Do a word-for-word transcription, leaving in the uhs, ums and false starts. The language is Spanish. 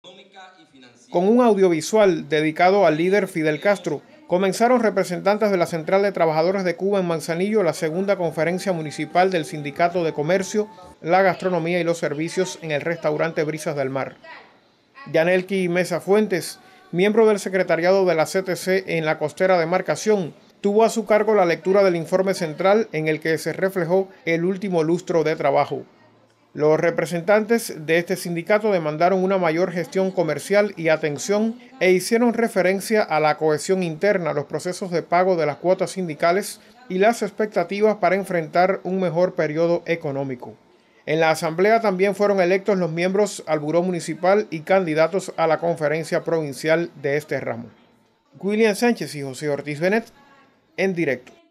Con un audiovisual dedicado al líder Fidel Castro, comenzaron representantes de la Central de Trabajadores de Cuba en Manzanillo la segunda conferencia municipal del Sindicato de Comercio, la Gastronomía y los Servicios en el restaurante Brisas del Mar. Yanelki Mesa Fuentes, miembro del secretariado de la C T C en la costera demarcación, tuvo a su cargo la lectura del informe central en el que se reflejó el último lustro de trabajo. Los representantes de este sindicato demandaron una mayor gestión comercial y atención e hicieron referencia a la cohesión interna, los procesos de pago de las cuotas sindicales y las expectativas para enfrentar un mejor periodo económico. En la asamblea también fueron electos los miembros al Buró Municipal y candidatos a la conferencia provincial de este ramo. William Sánchez y José Ortiz Benet, en directo.